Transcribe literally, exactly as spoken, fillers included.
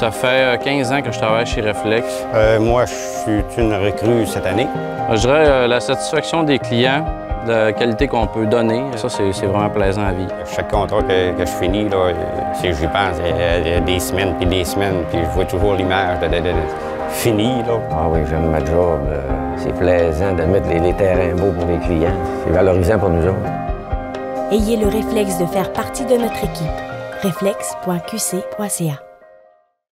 Ça fait quinze ans que je travaille chez Reflex. Euh, moi, je suis une recrue cette année. Je dirais euh, la satisfaction des clients, la qualité qu'on peut donner, ça, c'est vraiment plaisant à vivre. Chaque contrat que, que je finis, là, si j'y pense, il y a des semaines puis des semaines, puis je vois toujours l'image de, de, de, de fini. Là. Ah oui, j'aime ma job. C'est plaisant de mettre les, les terrains beaux pour les clients. C'est valorisant pour nous autres. Ayez le réflexe de faire partie de notre équipe. réflexe point q c point c a